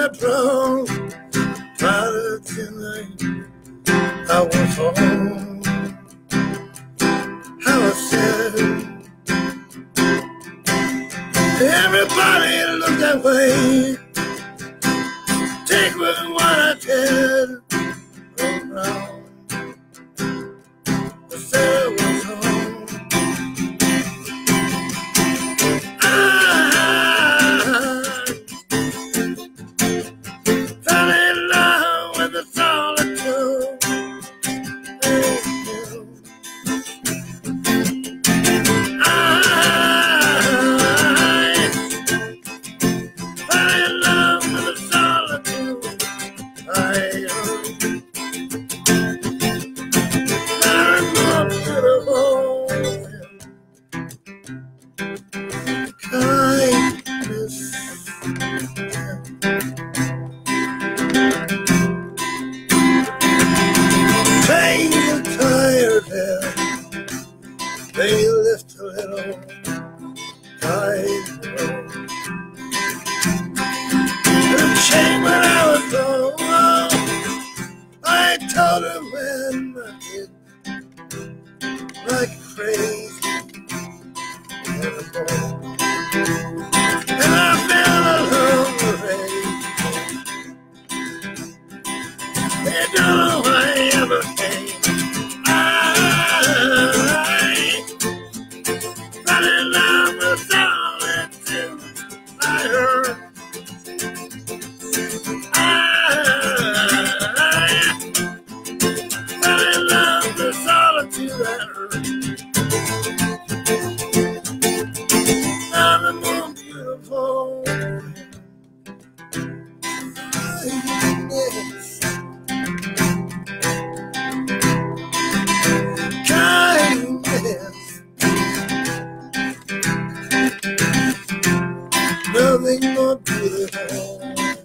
that brown powder tonight. I was home. How I said, everybody looked that way. Take with what I did. Oh no, I said I was home. I fell in love with the solitude. They lift a little tide road. The chain when I was gone, I told her when I did, like crazy, and I fell alone already. You don't know why I ever came. Nothing more beautiful.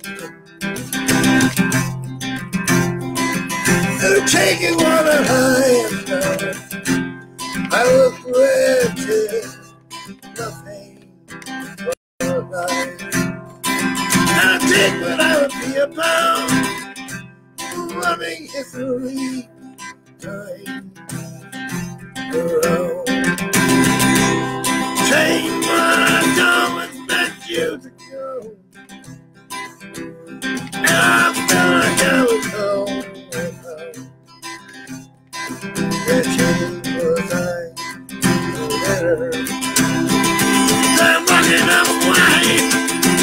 And taking what I am now, I was granted nothing but a life. And I take what I would be about, running history, time around. Take what I don't you to go, and I felt like I was home. The change was better. I'm walking away.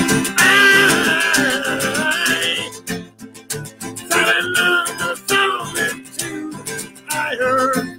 I fell in love with solitude. I heard.